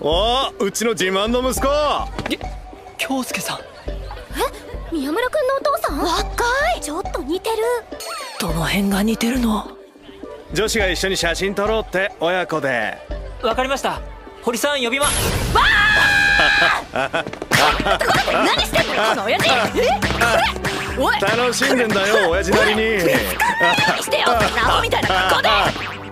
おお、うちの自慢の息子。 京介さん。 宮村くんのお父さん。若い。ちょっと似てる。 どの辺が似てるの？ 女子が一緒に写真撮ろうって親子で。 わかりました。堀さん呼びま。わあ！何してんのこの親父。おい。 楽しんでんだよ親父なりに。 何してよ。アホみたいな格好で。